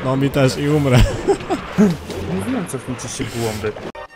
No mi też i umrę. Mówiłem, cofnijcie się głąby.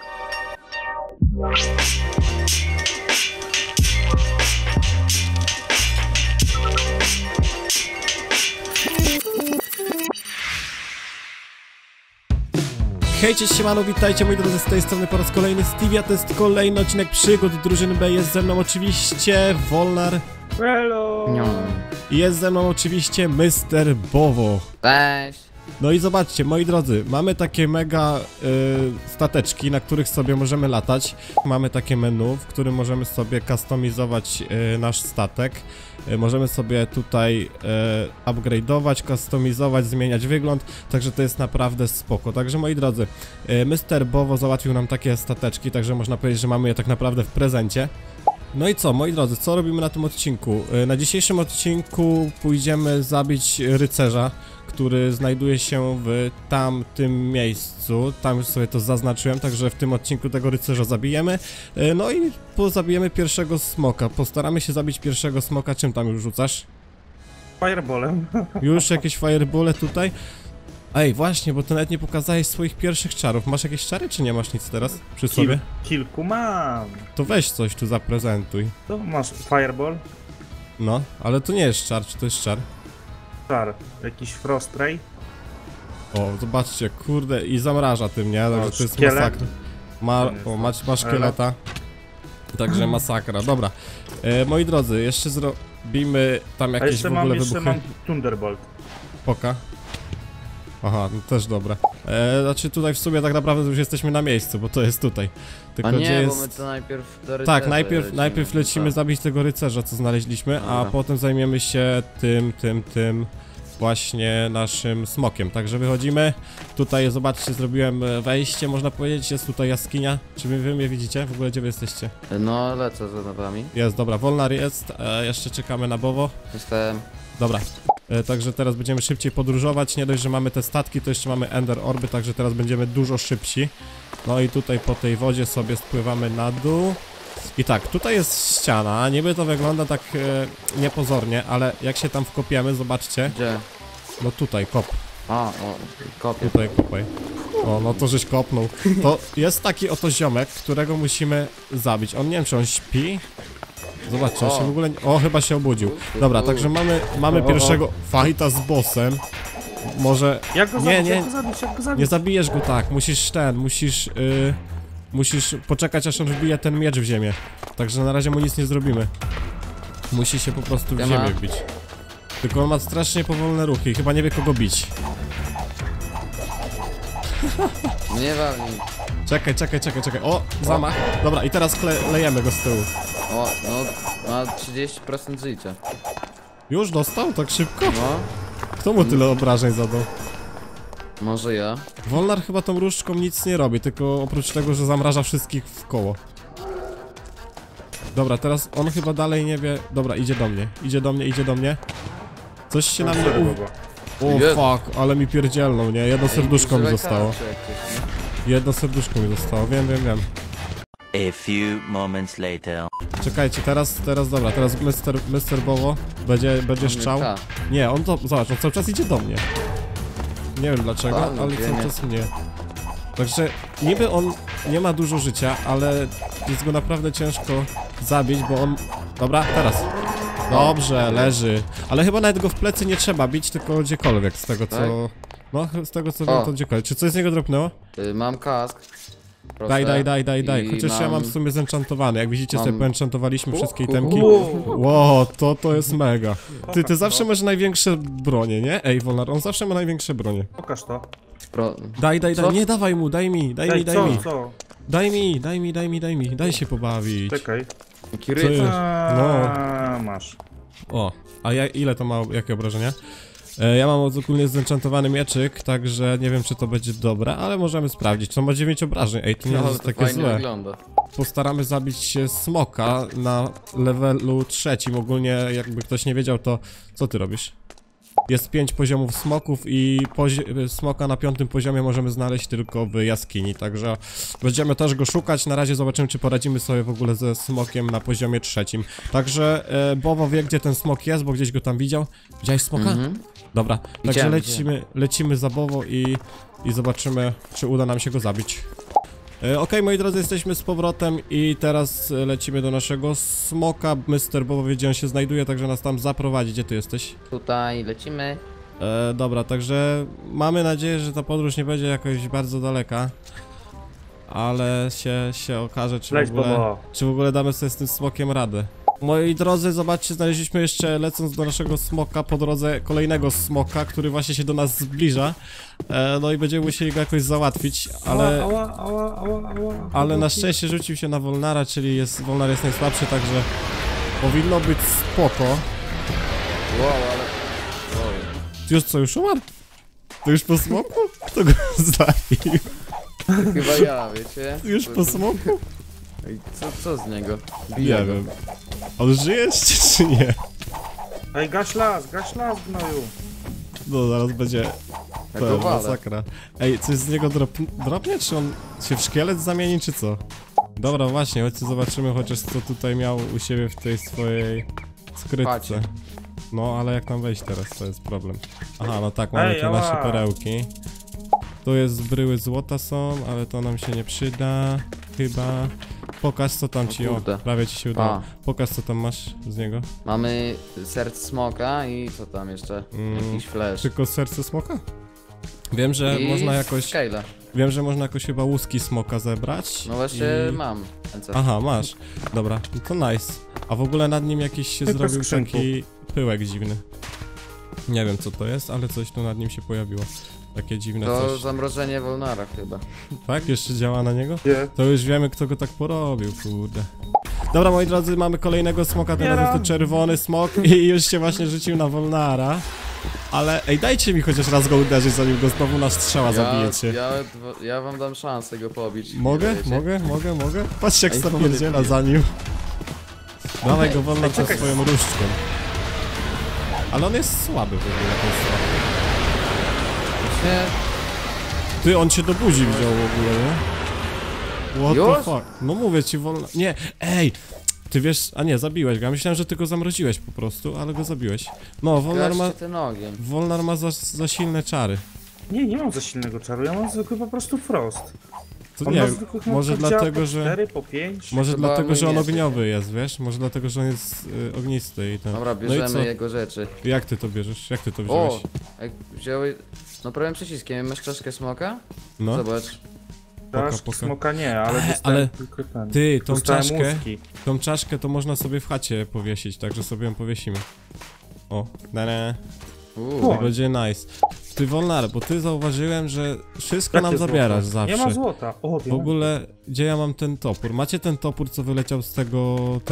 Hej, cześć, siemano, witajcie moi drodzy, z tej strony po raz kolejny Stevie, a to jest kolejny odcinek przygód drużyny B. Jest ze mną oczywiście Wolnar. Hello! I jest ze mną oczywiście Mr. Bowo. Cześć! No i zobaczcie, moi drodzy, mamy takie mega stateczki, na których sobie możemy latać. Mamy takie menu, w którym możemy sobie kustomizować nasz statek. Możemy sobie tutaj upgrade'ować, kustomizować, zmieniać wygląd, także to jest naprawdę spoko. Także moi drodzy, Mr. Bowo załatwił nam takie stateczki, także można powiedzieć, że mamy je tak naprawdę w prezencie. No i co, moi drodzy, co robimy na tym odcinku? Na dzisiejszym odcinku pójdziemy zabić rycerza, który znajduje się w tamtym miejscu. Tam już sobie to zaznaczyłem, także w tym odcinku tego rycerza zabijemy. No i zabijemy pierwszego smoka. Postaramy się zabić pierwszego smoka. Czym tam już rzucasz? Fireballem. Już jakieś firebole tutaj? Ej, właśnie, bo ty nawet nie pokazałeś swoich pierwszych czarów. Masz jakieś czary, czy nie masz nic teraz przy sobie? Kilku mam. To weź coś tu zaprezentuj. To masz fireball, No, ale to nie jest czar, czy to jest czar? czar, jakiś frost ray. O, zobaczcie, kurde, i zamraża tym, nie? Także to jest szkielet. masakra. Ma szkieleta. Także masakra, dobra. Moi drodzy, jeszcze zrobimy tam A jakieś jeszcze w ogóle mam wybuchy. Thunderbolt. Poka. Aha, no też dobra. Znaczy tutaj w sumie tak naprawdę już jesteśmy na miejscu, bo to jest tutaj. Tylko A nie, gdzie jest... bo my to najpierw do rycerza Tak, najpierw lecimy zabić tego rycerza, co znaleźliśmy, a Dobra. potem zajmiemy się tym właśnie naszym smokiem. Także wychodzimy. Tutaj, zobaczcie, zrobiłem wejście, można powiedzieć, jest tutaj jaskinia. Czy wy mnie widzicie? W ogóle gdzie wy jesteście? No, lecę za nami. Jest, dobra, Wolnar jest, jeszcze czekamy na Bowo. Jestem... Dobra, także teraz będziemy szybciej podróżować. Nie dość, że mamy te statki, to jeszcze mamy Ender Orby, także teraz będziemy dużo szybsi. No i tutaj po tej wodzie sobie spływamy na dół. I tak, tutaj jest ściana, niby to wygląda tak niepozornie, ale jak się tam wkopiemy, zobaczcie. Gdzie? No tutaj, kop, A, o, kopię. tutaj kopaj. O, no to żeś kopnął. To jest taki oto ziomek, którego musimy zabić. On, nie wiem, czy on śpi? Zobaczcie, on się w ogóle... O, chyba się obudził. Dobra, także mamy pierwszego fighta z bossem. Może... Jak go Nie, zabić, nie. jak go zabić, jak go zabić? Nie zabijesz go tak, musisz poczekać, aż on wbije ten miecz w ziemię. Także na razie mu nic nie zrobimy. Musi się po prostu w ziemię wbić. Tylko on ma strasznie powolne ruchy i chyba nie wie, kogo bić. Nie walnij. Czekaj. O, zamach. Dobra, i teraz lejemy go z tyłu. O, no, ma 30% życia. Już dostał? Tak szybko? No, Kto mu tyle obrażeń zadał? może ja. Wolnar chyba tą różdżką nic nie robi, tylko oprócz tego, że zamraża wszystkich w koło. Dobra, teraz on chyba dalej nie wie... Dobra, idzie do mnie. Coś się na mnie O fuck, ale mi pierdzielną, nie? Jedno serduszko mi zostało. Jedno serduszko mi zostało, wiem. A few moments later. Czekajcie, teraz Mr. Bowo będzie szczał. Nie, on to, zobacz, on cały czas idzie do mnie. Nie wiem dlaczego, ale cały czas mnie. Także niby on nie ma dużo życia, ale jest go naprawdę ciężko zabić, bo on... Dobra, teraz. Dobrze, leży. Ale chyba nawet go w plecy nie trzeba bić, tylko gdziekolwiek, z tego co... No, z tego co wiem, to gdziekolwiek. Czy coś z niego dropnęło? Mam kask. Daj. Chociaż ja mam w sumie zenchantowany. Jak widzicie, sobie poenchantowaliśmy wszystkie itemki. Wow. Wow, to jest mega. Ty zawsze masz największe bronie, nie? Ej, Wolnar, on zawsze ma największe bronie. Pokaż to. Daj, Co? nie dawaj mu, daj mi. Co? Daj się pobawić. Czekaj. Jaki Co rycerz. jest? No. Masz. O, a ile to ma, jakie obrażenia? Ja mam ogólnie zenchantowany mieczyk, także nie wiem, czy to będzie dobre, ale możemy sprawdzić. To ma 9 obrażeń, ej, to nie No, jest to takie fajnie złe. wygląda. Postaramy zabić smoka na levelu 3. Ogólnie, jakby ktoś nie wiedział, to co ty robisz? jest 5 poziomów smoków i smoka na 5. poziomie możemy znaleźć tylko w jaskini, także będziemy też go szukać. Na razie zobaczymy, czy poradzimy sobie w ogóle ze smokiem na poziomie 3. Także Bowo wie, gdzie ten smok jest, bo gdzieś go tam widział. Widziałeś smoka? Dobra, także lecimy za Bowo i zobaczymy, czy uda nam się go zabić. Okej, moi drodzy, jesteśmy z powrotem i teraz lecimy do naszego smoka. Mr. Bobo wie, gdzie on się znajduje, także nas tam zaprowadzi. Gdzie ty jesteś? Tutaj lecimy. Dobra, także mamy nadzieję, że ta podróż nie będzie jakoś bardzo daleka. Ale się okaże, czy w ogóle damy sobie z tym smokiem radę. Moi drodzy, zobaczcie, znaleźliśmy jeszcze, lecąc do naszego smoka, po drodze kolejnego smoka, który właśnie się do nas zbliża. No i będziemy musieli go jakoś załatwić, ale na szczęście rzucił się na Wolnara, czyli Wolnar jest najsłabszy, także powinno być spoko. Wow, ale... Ty już umarł? To już po smoku? Kto go zabił? Chyba ja, wiecie? Ty już po smoku? Ej, co z niego? Nie wiem. On żyje jeszcze, czy nie? Ej, gaś las, gnoju. No zaraz będzie Jak go walę. masakra. Ej, coś z niego dropnie, czy on się w szkielet zamieni, czy co? Dobra, właśnie, chodźcie zobaczymy chociaż co tutaj miał u siebie w tej swojej skrytce. Pacie. No, ale jak tam wejść teraz, to jest problem. Aha, no tak, mamy tu nasze perełki. Tu jest bryły złota są, ale to nam się nie przyda, chyba. Pokaż co tam ci, prawie ci się udało. Pokaż co tam masz z niego. Mamy serce smoka i co tam jeszcze? Jakiś flash. Tylko serce smoka? Wiem, że można jakoś... Scale. Wiem, że można jakoś chyba łuski smoka zebrać. No właśnie mam. Aha, masz. Dobra, no to nice. A w ogóle nad nim jakiś się zrobił taki pyłek dziwny. Nie wiem co to jest, ale coś tu nad nim się pojawiło. Takie dziwne to coś. To zamrożenie Wolnara chyba. Tak? Jeszcze działa na niego? Nie. To już wiemy, kto go tak porobił, kurde. Dobra, moi drodzy, mamy kolejnego smoka, teraz jest to czerwony smok i już się właśnie rzucił na Wolnara. Ale, ej, dajcie mi chociaż raz go uderzyć, zanim go znowu na strzała zabijecie. Ja wam dam szansę go pobić. Mogę? Patrzcie jak zapierdziela za nim. Dawaj go Wolnar przez swoją różdżką. Ale on jest słaby w ogóle, ten słaby. Nie. Ty, on cię do buzi wziął w ogóle, nie? What the fuck? No mówię ci, Wolnar... Nie, ej! Ty wiesz... A nie, zabiłeś go. Ja myślałem, że ty go zamroziłeś po prostu, ale go zabiłeś. No, Wolnar ma za silne czary. Nie mam za silnego czaru, ja mam zwykły po prostu frost. To nie, może dlatego, że... 4, po 5. Może dlatego, że on ogniowy jest, wiesz? Może dlatego, że on jest ognisty i ten... Dobra, bierzemy jego rzeczy. Jak ty to bierzesz? Jak ty to wziąłeś? O! Jak wziąłeś... No prawym przyciskiem, masz czaszkę smoka? No. Zobacz. Smoka nie, ale ale tylko ten. ty, tą czaszkę to można sobie w chacie powiesić, także sobie ją powiesimy. O, to będzie nice. Ty Wolnar, bo ty zauważyłem, że wszystko nam zabierasz zawsze. Nie ma złota. O, w ogóle, gdzie ja mam ten topór? Macie ten topór, co wyleciał z tego...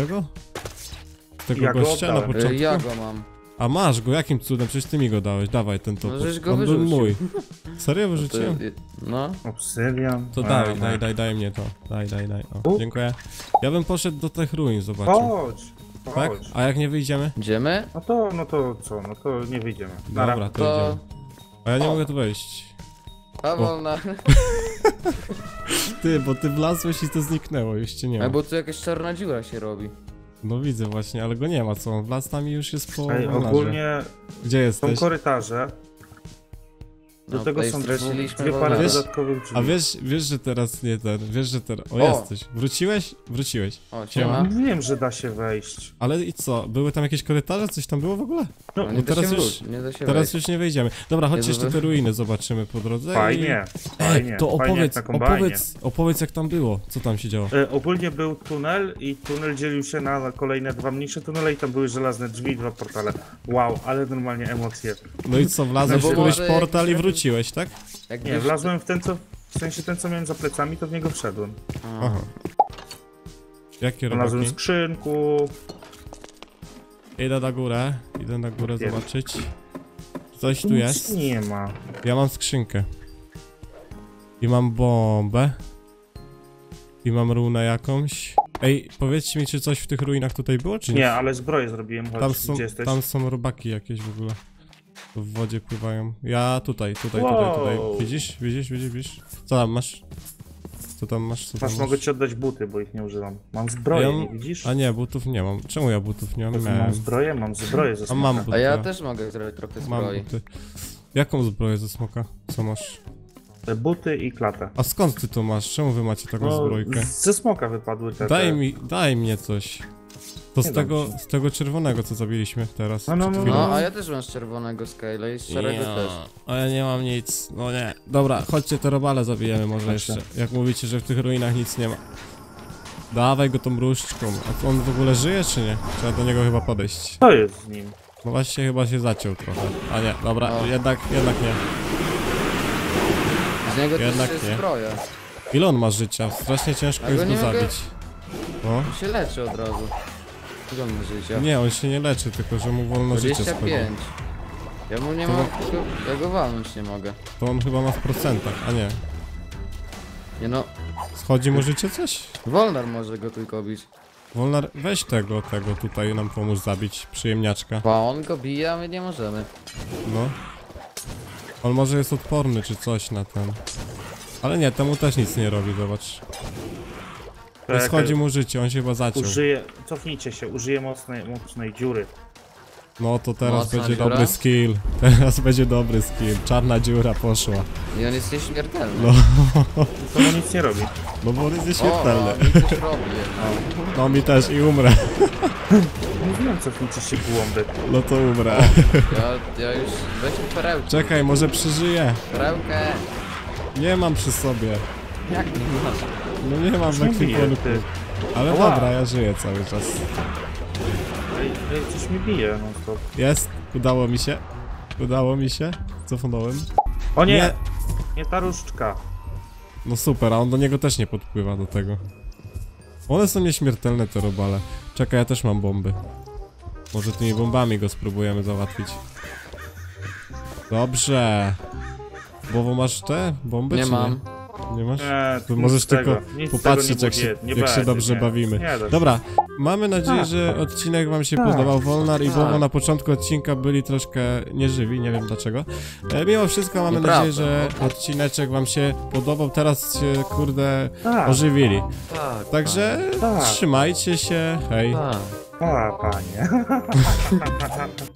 Z tego gościa na początku? Ja go mam. A masz go, jakim cudem? Przecież ty mi go dałeś, dawaj ten topór. No, żeś go on był wyrzucił. mój. Serio wyrzuciłem? No. Obsydian. To daj mnie to. Daj. O, dziękuję. Ja bym poszedł do tych ruin, zobaczył. Chodź. Tak? A jak nie wyjdziemy? Idziemy? No to co? No to nie wyjdziemy. Dobra, to idziemy. A ja nie mogę tu wejść. A Wolnar. Ty, bo ty wlazłeś i to zniknęło, już cię nie ma. A bo tu jakaś czarna dziura się robi. No widzę właśnie, ale go nie ma, co? On wlazł tam i już jest po... Ej, ogólnie... Gdzie jesteś? Są korytarze. Do tego są dwie pary dodatkowych drzwi. A wiesz, że teraz nie ten, wiesz, że teraz... O, jesteś. Wróciłeś. O, siema. Wiem, że da się wejść. Ale i co? Były tam jakieś korytarze? Coś tam było w ogóle? No, nie teraz już nie wejdziemy. Dobra, chodźcie jeszcze te ruiny zobaczymy po drodze. Fajnie. To opowiedz jak tam było. Co tam się działo? Ogólnie był tunel i tunel dzielił się na kolejne 2 mniejsze tunele i tam były żelazne drzwi i 2 portale. Wow, ale normalnie emocje. No i co, wlazłeś w któryś portal i wróciłeś, tak? Nie, wlazłem w ten co... W sensie ten co miałem za plecami, to w niego wszedłem. Aha. Jakie robaki? Znalazłem skrzynku. Idę na górę zobaczyć. Coś tu jest? Nic nie ma. Ja mam skrzynkę. I mam bombę. I mam runę jakąś. Ej, powiedzcie mi, czy coś w tych ruinach tutaj było, czy nie? Nie, ale zbroję zrobiłem, chodź, gdzie jesteś? Tam są robaki jakieś w ogóle. W wodzie pływają. Ja tutaj. Wow. Widzisz? Co tam masz? Co tam masz? Masz, mogę ci oddać buty, bo ich nie używam. Mam zbroję, nie widzisz? A nie, butów nie mam. Czemu ja butów nie mam? Mam zbroję ze A smoka. mam buty. A ja też mogę zrobić trochę Mam zbroi. buty. Jaką zbroję ze smoka? Co masz? Te buty i klatę. A skąd ty to masz? Czemu wy macie taką zbrojkę? Ze smoka wypadły te. Daj mnie coś. To Nie dam z tego czerwonego, co zabiliśmy teraz. No, przed chwilą. No, a ja też mam z czerwonego scale'a i z szarego też. A ja nie mam nic, no nie. Dobra, chodźcie te robale zabijemy może Chodźcie. jeszcze. Jak mówicie, że w tych ruinach nic nie ma. Dawaj go tą różdżką. A on w ogóle żyje czy nie? Trzeba do niego chyba podejść. Co jest z nim? No właśnie chyba się zaciął trochę. A nie, dobra, O. jednak nie. Z niego Jednak też nie. jest zbroja. Ile on ma życia? Strasznie ciężko A jest go go nie mogę- zabić. No. On się leczy od razu. Ile on ma życia? Nie, on się nie leczy, tylko że mu wolno życie schodzi. 25. Ja mu nie To- mogę, ja go walnąć nie mogę. To on chyba ma w procentach, a nie. Nie no, Schodzi mu życie coś? Wolnar może go tylko bić. Wolnar, weź tego tutaj nam pomóż zabić, przyjemniaczka. Bo on go bije, a my nie możemy. No. On może jest odporny czy coś na ten. Ale nie, temu też nic nie robi, zobacz. Schodzi mu życie, on się chyba zaciął. Cofnijcie się, użyję mocnej dziury. No to teraz Mocna będzie dziura? dobry skill. Teraz będzie dobry skill. Czarna dziura poszła. I on jest nieśmiertelny. No. To mu nic nie robi. No bo on jest O, nieśmiertelny. mi coś robi. No mi też i umrę. Mówiłem, cofnijcie się głąby. No to umrę. Ja już... Weźmy perełkę. Czekaj, może przeżyję. Perełkę. Nie mam przy sobie. Jak nie masz? No nie mam w Już mnie bije, ekwipunku. ty. Ale Ała. dobra, ja żyję cały czas. Ej, coś mi bije non stop. Jest, udało mi się. Cofnąłem. O nie! Nie. Nie ta różdżka. No super, a on do niego też nie podpływa do tego. One są nieśmiertelne te robale. Czekaj, ja też mam bomby. Może tymi bombami go spróbujemy załatwić. Dobrze. Bowo, masz te bomby, Nie czy mam. nie? Nie masz? Nie, To nic możesz z tego, tylko nic z popatrzeć, tego jak się, nie jak się będzie, dobrze nie. bawimy. Nie da się. Dobra, mamy nadzieję, Tak. że odcinek wam się Tak. podobał. Wolnar i Tak. Bowo na początku odcinka byli troszkę nieżywi, nie wiem dlaczego. Mimo wszystko mamy Nieprawda. nadzieję, że odcineczek wam się podobał. Teraz się, kurde, Tak. ożywili. Tak. Także Tak. trzymajcie się, hej. Tak. A, panie.